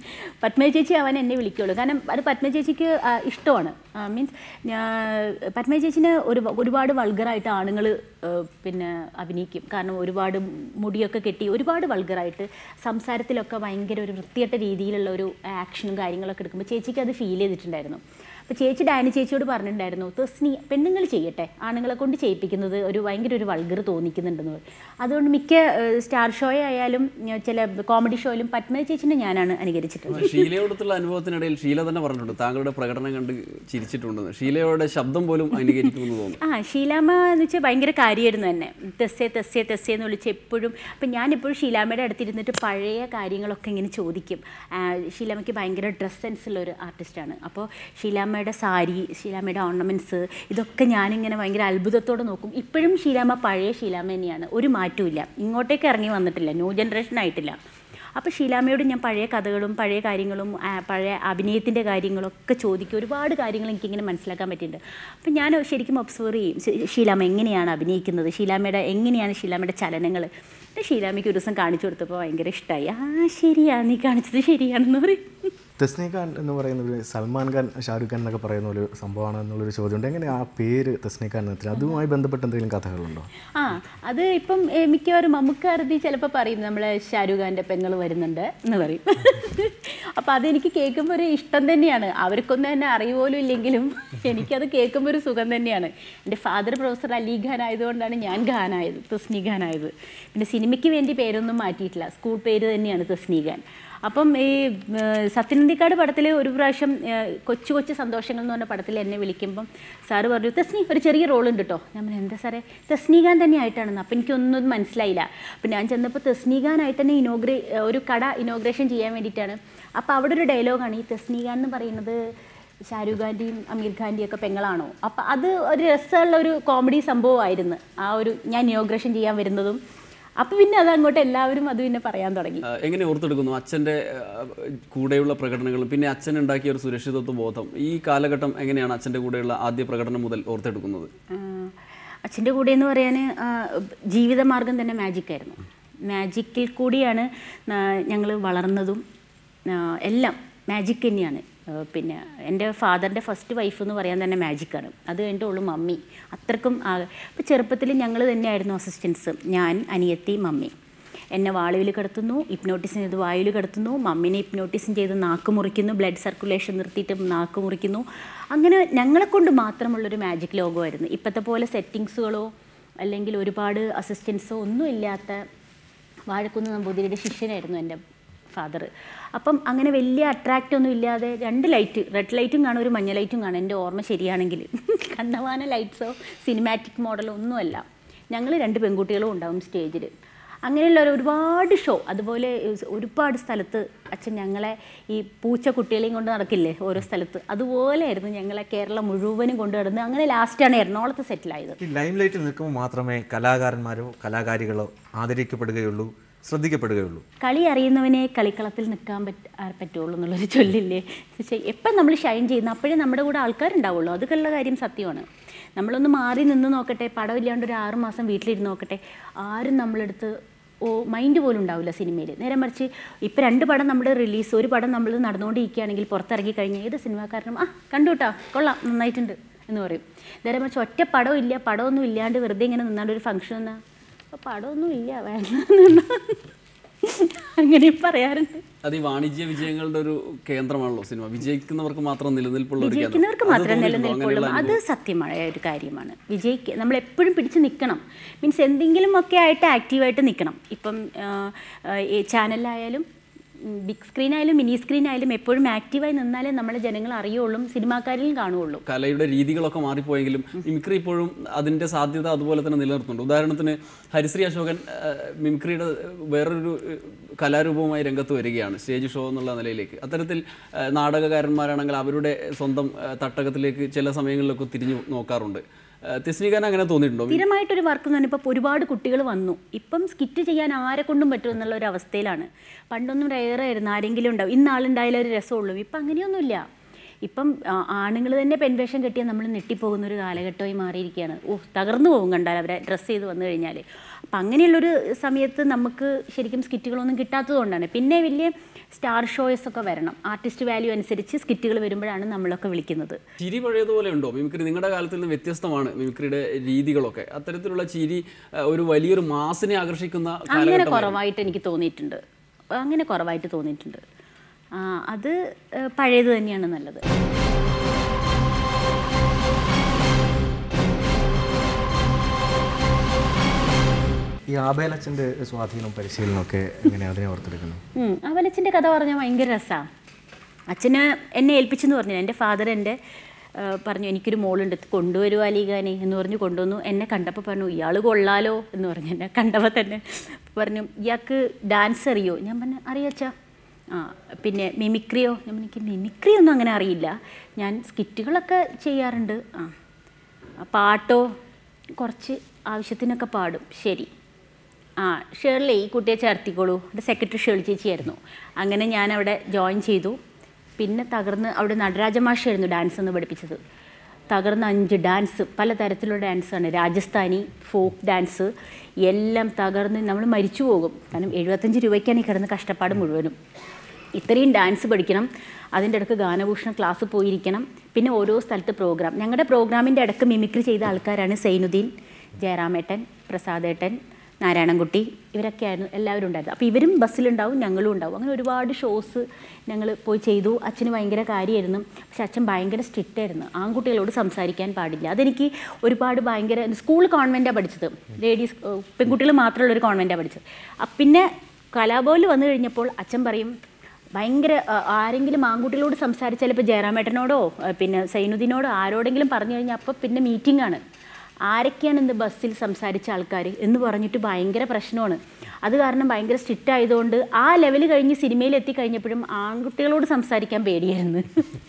പത്മജ ചേച്ചി അവൻ എന്നെ വിളിക്കുള്ളൂ, കാരണം അത് പത്മജ ചേച്ചിക്ക് ഇഷ്ടമാണ്. മീൻസ് പത്മജ ചേച്ചിന് ഒരു ഒരുപാട് വൾഗറായിട്ട് ആണുങ്ങൾ പിന്നെ അഭിനയിക്കും. കാരണം ഒരുപാട് മുടിയൊക്കെ കെട്ടി ഒരുപാട് വൾഗറായിട്ട് സംസാരത്തിലൊക്കെ ഭയങ്കര ഒരു വൃത്തികെട്ട രീതിയിലുള്ള ഒരു ആക്ഷനും കാര്യങ്ങളൊക്കെ എടുക്കുമ്പോൾ ചേച്ചിക്ക് അത് ഫീൽ ചെയ്തിട്ടുണ്ടായിരുന്നു. അപ്പോൾ ചേച്ചി ഡാനി ചേച്ചിയോട് പറഞ്ഞിട്ടുണ്ടായിരുന്നു, തെസ്നി പെണ്ണുങ്ങൾ ചെയ്യട്ടെ, ആണുങ്ങളെ കൊണ്ട് ചെയ്യിപ്പിക്കുന്നത് ഒരു ഭയങ്കര ഒരു വൾഗർ തോന്നിക്കുന്നുണ്ടെന്ന് പറയും. അതുകൊണ്ട് മിക്ക സ്റ്റാർ ഷോ ആയാലും ചില കോമഡി ഷോയിലും പത്മജ ചേച്ചിനെ ഞാനാണ് അനുകരിച്ചിട്ടുള്ളത്. ഷീലയോടത്തുള്ള അനുഭവത്തിനിടയിൽ ഷീല തന്നെ പറഞ്ഞിട്ടുണ്ട് താങ്കളുടെ പ്രകടനം കണ്ട് ചിരിച്ചിട്ടുണ്ടെന്ന്. ഷീലയുടെ ശബ്ദം പോലും അനുകരിക്കുമെന്ന് തോന്നുന്നു. ആ ഷീലാമ്മ എന്ന് വെച്ചാൽ ഭയങ്കര കാര്യമായിരുന്നു തന്നെ. തെസ്സേ തെസ്സേ തെസ്സേ എന്ന് വിളിച്ച് എപ്പോഴും. അപ്പം ഞാനിപ്പോഴും ഷീലാമ്മയുടെ അടുത്തിരുന്നിട്ട് പഴയ കാര്യങ്ങളൊക്കെ ഇങ്ങനെ ചോദിക്കും. ഷീലാമ്മയ്ക്ക് ഭയങ്കര ഡ്രസ് സെൻസ് ഉള്ള ഒരു ആർട്ടിസ്റ്റാണ്. അപ്പോൾ ഷീലാമ്മ സാരി, ഷീലാമ്മയുടെ ഓർണമെൻറ്റ്സ്, ഇതൊക്കെ ഞാനിങ്ങനെ ഭയങ്കര അത്ഭുതത്തോടെ നോക്കും. ഇപ്പോഴും ഷീലാമ്മ പഴയ ഷീലാമ്മ തന്നെയാണ്, ഒരു മാറ്റമില്ല. ഇങ്ങോട്ടേക്ക് ഇറങ്ങി വന്നിട്ടില്ല, ന്യൂ ജനറേഷൻ ആയിട്ടില്ല. അപ്പോൾ ഷീലാമ്മയോട് ഞാൻ പഴയ കഥകളും പഴയ കാര്യങ്ങളും പഴയ അഭിനയത്തിൻ്റെ കാര്യങ്ങളൊക്കെ ചോദിക്കും. ഒരുപാട് കാര്യങ്ങൾ എനിക്കിങ്ങനെ മനസ്സിലാക്കാൻ പറ്റിയിട്ടുണ്ട്. അപ്പം ഞാൻ ശരിക്കും ഒബ്സർവ് ചെയ്യും ഷീലാമ്മ എങ്ങനെയാണ് അഭിനയിക്കുന്നത്, ഷീലാമ്മയുടെ എങ്ങനെയാണ് ഷീലാമ്മയുടെ ചലനങ്ങൾ. ഷീലാമ്മയ്ക്ക് ഒരു ദിവസം കാണിച്ചു കൊടുത്തപ്പോൾ ഭയങ്കര ഇഷ്ടമായി. ആ ശരിയാണ്, നീ കാണിച്ചത് ശരിയാണെന്ന് പറയും. തെസ്നി ഖാൻ എന്ന് പറയുന്ന ഒരു സൽമാൻ ഖാൻ ഷാരൂഖ് ഖാൻ എന്നൊക്കെ പറയുന്ന ഒരു സംഭവമാണ് എന്നുള്ളൊരു ചോദ്യമുണ്ട്. എങ്ങനെ ആ പേര് തെസ്നി ഖാൻ എത്തി? അതുമായി ബന്ധപ്പെട്ട് എന്തെങ്കിലും കഥകളുണ്ടോ? ആ അത് ഇപ്പം മിക്കവാറും മമ്മൂക്കാരതി ചിലപ്പോൾ പറയും നമ്മളെ ഷാരൂഖ് ഖാൻ്റെ പെങ്ങൾ വരുന്നുണ്ട് എന്ന് പറയും. അപ്പോൾ അതെനിക്ക് കേൾക്കുമ്പോൾ ഒരു ഇഷ്ടം തന്നെയാണ്. അവർക്കൊന്നും എന്നെ അറിയുപോലും ഇല്ലെങ്കിലും എനിക്കത് കേൾക്കുമ്പോൾ ഒരു സുഖം തന്നെയാണ്. എൻ്റെ ഫാദർ പ്രൊഫസർ അലി ഖാൻ ആയതുകൊണ്ടാണ് ഞാൻ ഖാനായത്, തെസ്നി ഖാൻ ആയത്. പിന്നെ സിനിമയ്ക്ക് വേണ്ടി പേരൊന്നും മാറ്റിയിട്ടില്ല, സ്കൂൾ പേര് തന്നെയാണ് തെസ്നി ഖാൻ. അപ്പം ഈ സത്യനന്ദിക്കാട് പടത്തിൽ ഒരു പ്രാവശ്യം കൊച്ചു കൊച്ചു സന്തോഷങ്ങൾ എന്ന് പറഞ്ഞ പടത്തിൽ എന്നെ വിളിക്കുമ്പം സാറ് പറഞ്ഞു തസ്നി ഒരു ചെറിയ റോളുണ്ട് കേട്ടോ. ഞാൻ പറഞ്ഞു എന്താ സാറേ? തസ്നിഖാൻ തന്നെ ആയിട്ടാണെന്ന്. അപ്പം എനിക്കൊന്നും മനസ്സിലായില്ല. അപ്പം ഞാൻ ചെന്നപ്പോൾ തസ്നിഖാനായിട്ട് തന്നെ ഇനോഗ്രേ ഒരു കട ഇനോഗ്രേഷൻ ചെയ്യാൻ വേണ്ടിയിട്ടാണ്. അപ്പോൾ അവിടെ ഒരു ഡയലോഗാണ്, ഈ തസ്നിഖാൻ എന്ന് പറയുന്നത് ഷാരൂഖ് ഖാൻ്റെയും അമീർ ഖാൻ്റെയും ഒക്കെ പെങ്ങളാണോ? അപ്പം അത് ഒരു രസമുള്ള ഒരു കോമഡി സംഭവമായിരുന്നു ആ ഒരു ഞാൻ ഇനോഗ്രേഷൻ ചെയ്യാൻ വരുന്നതും. അപ്പം പിന്നെ അത് അങ്ങോട്ട് എല്ലാവരും അത് പിന്നെ പറയാൻ തുടങ്ങി. എങ്ങനെ ഓർത്തെടുക്കുന്നു അച്ഛൻ്റെ കൂടെയുള്ള പ്രകടനങ്ങളും പിന്നെ അച്ഛൻ ഉണ്ടാക്കിയ ഒരു സുരക്ഷിതത്വ ബോധം ഈ കാലഘട്ടം എങ്ങനെയാണ് അച്ഛൻ്റെ കൂടെയുള്ള ആദ്യ പ്രകടനം മുതൽ ഓർത്തെടുക്കുന്നത്? അച്ഛൻ്റെ കൂടെ എന്ന് പറയാൻ ജീവിതമാർഗം തന്നെ മാജിക്കായിരുന്നു. മാജിക്കിൽ കൂടിയാണ് ഞങ്ങൾ വളർന്നതും എല്ലാം മാജിക് തന്നെയാണ്. പിന്നെ എൻ്റെ ഫാദറിൻ്റെ ഫസ്റ്റ് വൈഫ് എന്ന് പറയാൻ തന്നെ മാജിക്കാണ്. അത് കഴിഞ്ഞിട്ടുള്ളൂ മമ്മി. അത്രക്കും അപ്പോൾ ചെറുപ്പത്തിൽ ഞങ്ങൾ തന്നെയായിരുന്നു അസിസ്റ്റൻസ്. ഞാൻ, അനിയത്തി, മമ്മി. എന്നെ വാളുവിൽ കിടത്തുന്നു, ഹിപ്നോട്ടിസം ചെയ്ത് വായുവിൽ കിടത്തുന്നു, മമ്മിനെ ഹിപ്നോട്ടിസം ചെയ്ത് നാക്ക് മുറിക്കുന്നു, ബ്ലഡ് സർക്കുലേഷൻ നിർത്തിയിട്ട് നാക്ക് മുറിക്കുന്നു. അങ്ങനെ ഞങ്ങളെക്കൊണ്ട് മാത്രമുള്ളൊരു മാജിക് ലോകമായിരുന്നു. ഇപ്പോഴത്തെ പോലെ സെറ്റിങ്സുകളോ അല്ലെങ്കിൽ ഒരുപാട് അസിസ്റ്റൻസോ ഒന്നും ഇല്ലാത്ത വാഴക്കുന്ന് നമ്പൂതിരിയുടെ ശിഷ്യനായിരുന്നു എൻ്റെ ഫാദർ. അപ്പം അങ്ങനെ വലിയ അട്രാക്റ്റ് ഒന്നും ഇല്ലാതെ രണ്ട് ലൈറ്റ്, റെഡ് ലൈറ്റും കാണും ഒരു മഞ്ഞ ലൈറ്റും കാണും എൻ്റെ ഓർമ്മ ശരിയാണെങ്കിൽ. കണ്ണവാന ലൈറ്റ്സോ സിനിമാറ്റിക് മോഡലോ ഒന്നുമല്ല. ഞങ്ങൾ രണ്ട് പെൺകുട്ടികളും ഉണ്ടാവും സ്റ്റേജിൽ. അങ്ങനെയുള്ള ഒരുപാട് ഷോ, അതുപോലെ ഒരുപാട് സ്ഥലത്ത് അച്ഛൻ ഞങ്ങളെ ഈ പൂച്ച കുട്ടികളെയും കൊണ്ട് നടക്കില്ലേ ഓരോ സ്ഥലത്ത്, അതുപോലെയായിരുന്നു ഞങ്ങളെ കേരളം മുഴുവനും കൊണ്ടു നടന്ന്. അങ്ങനെ ലാസ്റ്റാണ് എറണാകുളത്ത് സെറ്റിലായത്. ഈ ലൈം ലൈറ്റിൽ നിൽക്കുമ്പോൾ മാത്രമേ കലാകാരന്മാരോ കലാകാരികളോ ആദരിക്കപ്പെടുകയുള്ളൂ, ശ്രദ്ധിക്കപ്പെടുകയുള്ളൂ. കളി അറിയുന്നവനെ കളിക്കളത്തിൽ നിൽക്കാൻ പറ്റ പറ്റുള്ളൂ എന്നുള്ളൊരു ചൊല്ലില്ലേ. എപ്പം നമ്മൾ ഷൈൻ ചെയ്യുന്ന അപ്പോഴേ നമ്മുടെ കൂടെ ആൾക്കാരുണ്ടാവുള്ളൂ. അതൊക്കെയുള്ള കാര്യം സത്യമാണ്. നമ്മളൊന്ന് മാറി നിന്ന് നോക്കട്ടെ, പടമില്ലാണ്ട് ഒരു ആറ് മാസം വീട്ടിലിരുന്ന് നോക്കട്ടെ, ആരും നമ്മളെടുത്ത് ഓ മൈൻഡ് പോലും ഉണ്ടാവില്ല സിനിമയിൽ. നേരെ മറിച്ച് ഇപ്പം രണ്ട് പടം നമ്മുടെ റിലീസ്, ഒരു പടം നമ്മൾ നടന്നുകൊണ്ടിരിക്കുകയാണെങ്കിൽ പുറത്തിറങ്ങി കഴിഞ്ഞാൽ ഏത് സിനിമാക്കാരനും ആ കണ്ടു കേട്ടോ കൊള്ളാം നന്നായിട്ടുണ്ട് എന്ന് പറയും. നേരെ മറിച്ച് ഒറ്റ പടം ഇല്ല, പടമൊന്നും ഇല്ലാണ്ട് വെറുതെ ഇങ്ങനെ നിന്നാണ്ട് ഒരു ഫംഗ്ഷൻ എന്നാൽ അപ്പോൾ പടമൊന്നും ഇല്ല വേണ്ട അങ്ങനെ പറയാറുണ്ട്. അത് ഈ വാണിജ്യ വിജയങ്ങളുടെ ഒരു കേന്ദ്രമാണല്ലോ സിനിമ. വിജയിക്കുന്നവർക്ക് മാത്രം നിലനിൽപ്പുള്ള വിജയിക്കുന്നവർക്ക് മാത്രം നിലനിൽപ്പുള്ളൂ. അത് സത്യമായ ഒരു കാര്യമാണ്. വിജയിക്കുക നമ്മൾ എപ്പോഴും പിടിച്ച് നിൽക്കണം. മീൻസ് എന്തെങ്കിലും ഒക്കെ ആയിട്ട് ആക്റ്റീവായിട്ട് നിൽക്കണം. ഇപ്പം ചാനലിലായാലും ബിഗ് സ്ക്രീൻ ആയാലും മിനി സ്ക്രീൻ ആയാലും എപ്പോഴും ആക്റ്റീവായി നിന്നാലേ നമ്മളെ ജനങ്ങൾ അറിയുള്ളൂ, സിനിമാക്കാരിലും കാണുകയുള്ളൂ. കലയുടെ രീതികളൊക്കെ മാറിപ്പോയെങ്കിലും മിമിക്രി ഇപ്പോഴും അതിൻ്റെ സാധ്യത അതുപോലെ തന്നെ നിലനിർത്തുന്നുണ്ട്. ഉദാഹരണത്തിന് ഹരിശ്രീ അശോകൻ മിമിക്രിയുടെ വേറൊരു കലാരൂപവുമായി രംഗത്ത് വരികയാണ് സ്റ്റേജ് ഷോ എന്നുള്ള നിലയിലേക്ക്. അത്തരത്തിൽ നാടകകാരന്മാരാണെങ്കിൽ അവരുടെ സ്വന്തം തട്ടകത്തിലേക്ക് ചില സമയങ്ങളിലൊക്കെ തിരിഞ്ഞു നോക്കാറുണ്ട്. തസ്നിഖാൻ അങ്ങനെ തോന്നിയിട്ടുണ്ടോ? സ്ഥിരമായിട്ടൊരു വർക്ക് എന്ന് പറഞ്ഞാൽ ഇപ്പോൾ ഒരുപാട് കുട്ടികൾ വന്നു. ഇപ്പം സ്കിറ്റ് ചെയ്യാൻ ആരെ കൊണ്ടും പറ്റും എന്നുള്ള ഒരു അവസ്ഥയിലാണ്. പണ്ടൊന്നും റെയറായിരുന്നു, ആരെങ്കിലും ഉണ്ടാവും, ഇന്നാളുണ്ടായാലും ഒരു രസമുള്ളൂ. ഇപ്പം അങ്ങനെയൊന്നുമില്ല. ഇപ്പം ആണുങ്ങൾ തന്നെ പെൻവേഷം കെട്ടിയാൽ നമ്മൾ നെട്ടിപ്പോകുന്നൊരു കാലഘട്ടമായി മാറിയിരിക്കുകയാണ്. ഓ തകർന്നു പോകും കണ്ടാൽ അവരെ ഡ്രസ്സ് ചെയ്ത് വന്നു കഴിഞ്ഞാൽ. അപ്പം അങ്ങനെയുള്ളൊരു സമയത്ത് നമുക്ക് ശരിക്കും സ്കിറ്റുകളൊന്നും കിട്ടാത്തതുകൊണ്ടാണ്. പിന്നെ വലിയ സ്റ്റാർ ഷോയ്സ് ഒക്കെ വരണം, ആർട്ടിസ്റ്റ് വാല്യൂ അനുസരിച്ച് സ്കിറ്റുകൾ വരുമ്പോഴാണ് നമ്മളൊക്കെ വിളിക്കുന്നത്. ചിരി പഴയതുപോലെ ഉണ്ടോ മിമിക്രി? നിങ്ങളുടെ കാലത്തിൽ നിന്ന് വ്യത്യസ്തമാണ് മിമിക്രിയുടെ രീതികളൊക്കെ. അത്തരത്തിലുള്ള ചിരി ഒരു വലിയൊരു മാസിനെ ആകർഷിക്കുന്ന അങ്ങനെ കുറവായിട്ട് എനിക്ക് തോന്നിയിട്ടുണ്ട്. അങ്ങനെ കുറവായിട്ട് തോന്നിയിട്ടുണ്ട്. അത് പഴയത് തന്നെയാണ് നല്ലത്. ഈ ആബേലച്ചൻ്റെ സ്വാധീനം പരിശീലനമൊക്കെ എങ്ങനെയാണ് അതിനെ ഓർത്തെടുക്കുന്നത്? ആബേലച്ചൻ്റെ കഥ പറഞ്ഞാൽ ഭയങ്കര രസമാണ്. അച്ഛന് എന്നെ ഏൽപ്പിച്ചെന്ന് പറഞ്ഞു. എൻ്റെ ഫാദർ എൻ്റെ പറഞ്ഞു എനിക്കൊരു മോളുണ്ട് കൊണ്ടുവരുമോ അലീഖാനെ എന്ന് പറഞ്ഞു കൊണ്ടുവന്നു. എന്നെ കണ്ടപ്പോൾ പറഞ്ഞു ഇയാൾ കൊള്ളാലോ എന്ന് പറഞ്ഞു. എന്നെ കണ്ടപ്പോൾ തന്നെ പറഞ്ഞു ഇയാൾക്ക് ഡാൻസ് അറിയോ? ഞാൻ പറഞ്ഞു അറിയാച്ചാ. ആ പിന്നെ മിമിക്രിയോ? ഞാൻ എനിക്ക് മിമിക്രി ഒന്നും അങ്ങനെ അറിയില്ല, ഞാൻ സ്കിറ്റുകളൊക്കെ ചെയ്യാറുണ്ട്. ആ പാട്ടോ കുറച്ച് ആവശ്യത്തിനൊക്കെ പാടും. ശരി ആ ഷേർലി ഈ കുട്ടിയെ ചേർത്തിക്കോളൂ. എൻ്റെ സെക്രട്ടറി ഷേർലി ചേച്ചിയായിരുന്നു. അങ്ങനെ ഞാൻ അവിടെ ജോയിൻ ചെയ്തു. പിന്നെ തകർന്ന് അവിടെ നടരാജമാഷായിരുന്നു ഡാൻസ് എന്ന് പഠിപ്പിച്ചത്. തകർന്ന് അഞ്ച് ഡാൻസ്, പലതരത്തിലുള്ള ഡാൻസാണ്, രാജസ്ഥാനി, ഫോക്ക് ഡാൻസ് എല്ലാം തകർന്ന് നമ്മൾ മരിച്ചു പോകും. കാരണം എഴുപത്തഞ്ച് രൂപയ്ക്കാണ് ഈ കിടന്ന് കഷ്ടപ്പാട് മുഴുവനും. ഇത്രയും ഡാൻസ് പഠിക്കണം, അതിൻ്റെ ഇടയ്ക്ക് ഗാനഭൂഷണം ക്ലാസ് പോയിരിക്കണം, പിന്നെ ഓരോ സ്ഥലത്ത് പ്രോഗ്രാം. ഞങ്ങളുടെ പ്രോഗ്രാമിൻ്റെ ഇടയ്ക്ക് മിമിക്രി ചെയ്ത ആൾക്കാരാണ് സൈനുദ്ദീൻ, ജയറാമേട്ടൻ, പ്രസാദേട്ടൻ, നാരായണൻകുട്ടി, ഇവരൊക്കെയായിരുന്നു എല്ലാവരും ഉണ്ടായിരുന്നു. അപ്പോൾ ഇവരും ബസ്സിലുണ്ടാവും, ഞങ്ങളും ഉണ്ടാവും. അങ്ങനെ ഒരുപാട് ഷോസ് ഞങ്ങൾ പോയി ചെയ്തു. അച്ഛന് ഭയങ്കര കാര്യമായിരുന്നു. പക്ഷെ അച്ഛൻ ഭയങ്കര സ്ട്രിക്റ്റ് ആയിരുന്നു. ആൺകുട്ടികളോട് സംസാരിക്കാൻ പാടില്ല. അതെനിക്ക് ഒരുപാട് ഭയങ്കര സ്കൂൾ കോൺവെൻറ്റാണ് പഠിച്ചത്, ലേഡീസ് പെൺകുട്ടികൾ മാത്രമുള്ളൊരു കോൺവെൻറ്റാണ് പഠിച്ചത്. പിന്നെ കലാഭവനിൽ വന്നു കഴിഞ്ഞപ്പോൾ അച്ഛൻ പറയും ഭയങ്കര ആരെങ്കിലും ആൺകുട്ടികളോട് സംസാരിച്ചാൽ ഇപ്പോൾ ജയറാമേട്ടനോടോ പിന്നെ സൈനുദ്ദീനോടോ ആരോടെങ്കിലും പറഞ്ഞു കഴിഞ്ഞാൽ അപ്പോൾ പിന്നെ മീറ്റിംഗ് ആണ്. ആരൊക്കെയാണ് ഇന്ന് ബസ്സിൽ സംസാരിച്ച ആൾക്കാർ എന്ന് പറഞ്ഞിട്ട് ഭയങ്കര പ്രശ്നമാണ്. അത് കാരണം ഭയങ്കര സ്ട്രിക്റ്റ് ആയതുകൊണ്ട് ആ ലെവൽ കഴിഞ്ഞ് സിനിമയിൽ എത്തിക്കഴിഞ്ഞപ്പോഴും ആൺകുട്ടികളോട് സംസാരിക്കാൻ പേടിയായിരുന്നു.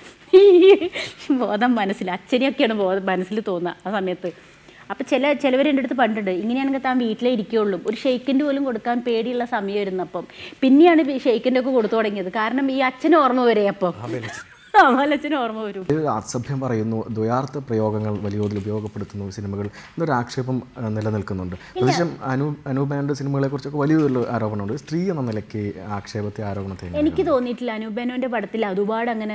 ബോധം മനസ്സിൽ അച്ഛനെയൊക്കെയാണ് ബോധം മനസ്സിൽ തോന്നുക ആ സമയത്ത്. അപ്പോൾ ചില ചിലവർ എൻ്റെ അടുത്ത് പണ്ടുണ്ട്, ഇങ്ങനെയാണെങ്കിൽ താൻ വീട്ടിലേ ഇരിക്കുകയുള്ളൂ, ഒരു ഷെയ്ക്കിൻ്റെ പോലും കൊടുക്കാൻ പേടിയുള്ള സമയമായിരുന്നു. അപ്പം പിന്നെയാണ് ഷെയ്ക്കിൻ്റെ ഒക്കെ കൊടുത്തു തുടങ്ങിയത്. കാരണം ഈ അച്ഛന് ഓർമ്മ വരെ അപ്പം അച്ഛന് ഓർമ്മ വരും. അസഭ്യം പറയുന്നു, ദ്വയാർത്ഥ പ്രയോഗങ്ങൾ വലിയ തോതിൽ ഉപയോഗപ്പെടുത്തുന്നു സിനിമകൾ എന്നൊരു ആക്ഷേപം നിലനിൽക്കുന്നുണ്ട്. പ്രത്യേകിച്ചും അനു അനൂപേനോന്റെ സിനിമകളെ കുറിച്ചൊക്കെ വലിയ തോതിൽ ആരോപണമുണ്ട്. സ്ത്രീ എന്ന നിലയ്ക്ക് ആക്ഷേപത്തെ ആരോപണത്തെ എനിക്ക് തോന്നിയിട്ടില്ല. അനൂപേനോന്റെ പടത്തിൽ ഒരുപാട് അങ്ങനെ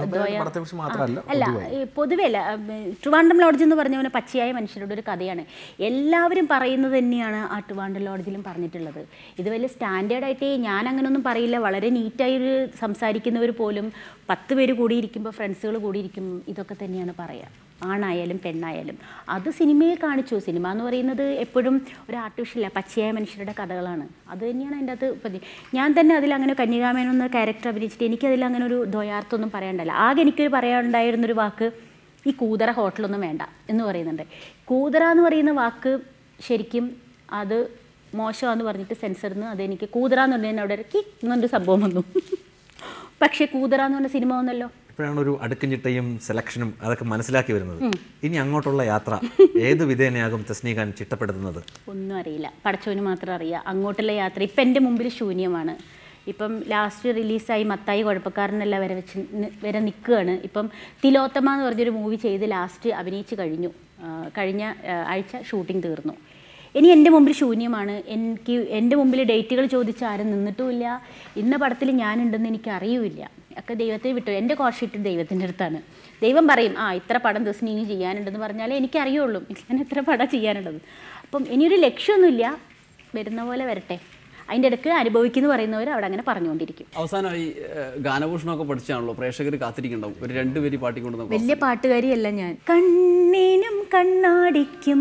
അല്ല, പൊതുവേ അല്ല. ട്രിവാൻഡ്രം ലോഡ്ജ് എന്ന് പറഞ്ഞ പച്ചയായ മനുഷ്യരുടെ ഒരു കഥയാണ്. എല്ലാവരും പറയുന്നത് തന്നെയാണ് ആ ട്രിവാൻഡ്രം ലോഡ്ജിലും പറഞ്ഞിട്ടുള്ളത്. ഇത് വലിയ സ്റ്റാൻഡേർഡായിട്ട് ഞാൻ അങ്ങനെയൊന്നും പറയില്ല. വളരെ നീറ്റായി സംസാരിക്കുന്നവർ പോലും പത്ത് പേര് കൂടിയിരിക്കുമ്പോൾ, ഫ്രണ്ട്സുകൾ കൂടിയിരിക്കും, ഇതൊക്കെ തന്നെയാണ് പറയുക. ആണായാലും പെണ്ണായാലും അത് സിനിമയിൽ കാണിച്ചു. സിനിമ എന്ന് പറയുന്നത് എപ്പോഴും ഒരു ആർട്ടിഫിഷ്യൽ പച്ചയായ മനുഷ്യരുടെ കഥകളാണ്. അത് തന്നെയാണ് അതിൻ്റെ അകത്ത് പതി. ഞാൻ തന്നെ അതിൽ അങ്ങനെ കന്യകാമേനൻ എന്ന ക്യാരക്ടർ അഭിനയിച്ചിട്ട് എനിക്കതിൽ അങ്ങനെ ഒരു ദ്വയാർത്ഥമൊന്നും പറയാനുണ്ടല്ല. ആകെ എനിക്കൊരു പറയാനുണ്ടായിരുന്നൊരു വാക്ക് ഈ കൂതറ ഹോട്ടലൊന്നും വേണ്ട എന്ന് പറയുന്നുണ്ട്. കൂതറ എന്ന് പറയുന്ന വാക്ക് ശരിക്കും അത് മോശമാണെന്ന് പറഞ്ഞിട്ട് സെൻസറിന്ന് അതെനിക്ക് കൂതറ എന്ന് പറഞ്ഞാൽ അവിടെ ഇറക്കി എന്നൊരു സംഭവം വന്നു. പക്ഷേ കൂതറ എന്ന് പറഞ്ഞ സിനിമ വന്നല്ലോ. ഇപ്പോഴാണ് ഒരു അടുക്കും ചിട്ടയും സെലക്ഷനും അതൊക്കെ മനസ്സിലാക്കി വരുന്നത്. ഇനി അങ്ങോട്ടുള്ള യാത്ര ഏത് വിധേനയാകും തസ്നീ ഖാൻ ചിട്ടപ്പെടുത്തുന്നത്? ഒന്നും അറിയില്ല, പടച്ചോന് മാത്രം അറിയാം. അങ്ങോട്ടുള്ള യാത്ര ഇപ്പം എൻ്റെ മുമ്പിൽ ശൂന്യമാണ്. ഇപ്പം ലാസ്റ്റ് റിലീസായി മത്തായി കുഴപ്പക്കാരനെല്ലാം വരെ വെച്ച് വരെ നിൽക്കുകയാണ്. ഇപ്പം തിലോത്തമ എന്ന് പറഞ്ഞൊരു മൂവി ചെയ്ത് ലാസ്റ്റ് അഭിനയിച്ച് കഴിഞ്ഞു. കഴിഞ്ഞ ആഴ്ച ഷൂട്ടിംഗ് തീർന്നു. ഇനി എൻ്റെ മുമ്പിൽ ശൂന്യമാണ്. എനിക്ക് എൻ്റെ മുമ്പിൽ ഡേറ്റുകൾ ചോദിച്ച് ആരും നിന്നിട്ടുമില്ല. ഇന്ന പടത്തിൽ ഞാനുണ്ടെന്ന് എനിക്ക് അറിയില്ല. ഒക്കെ ദൈവത്തെ വിട്ടു. എൻ്റെ കോഷീറ്റ് ദൈവത്തിൻ്റെ അടുത്താണ്. ദൈവം പറയും ആ ഇത്ര പടം ദിവസം ഇനി ചെയ്യാനുണ്ടെന്ന് പറഞ്ഞാലേ എനിക്കറിയുള്ളൂ ഞാൻ എത്ര പടം ചെയ്യാനുള്ളത്. അപ്പം ഇനിയൊരു ലക്ഷ്യമൊന്നുമില്ല, വരുന്ന പോലെ വരട്ടെ. അതിൻ്റെ ഇടയ്ക്ക് അനുഭവിക്കുന്നു പറയുന്നവർ അവിടെ അങ്ങനെ പറഞ്ഞുകൊണ്ടിരിക്കും. അവസാനമായി ഗാനഭൂഷണമൊക്കെ പഠിച്ചാണല്ലോ, പ്രേക്ഷകർ കാത്തിരിക്കണ്ടാവും. ഒരു രണ്ടുപേരി പാട്ടിക്കൊണ്ട് വലിയ പാട്ടുകാരിയല്ല ഞാൻ. കണ്ണിനും കണ്ണാടിക്കും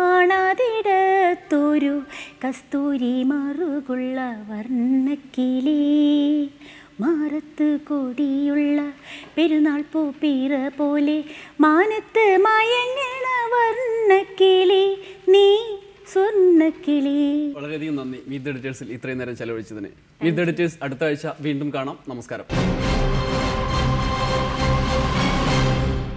കാണാതിടത്തൊരു കസ്തൂരി മറുകുള്ള വർണ്ണക്കിളി, മാറത്ത് കൊടിയുള്ള പെരുന്നാൾ പൂപ്പീറ പോലെ മാനത്ത് മയങ്ങണ വർണ്ണക്കിളി നീ സ്വർണ്ണക്കിളി. വളരെയധികം നന്ദി മീറ്റ് ദ എഡിറ്റേഴ്സിൽ ഇത്രയും നേരം ചെലവഴിച്ചതിന്. മീറ്റ് ദ എഡിറ്റേഴ്സ് അടുത്ത ആഴ്ച വീണ്ടും കാണാം. നമസ്കാരം.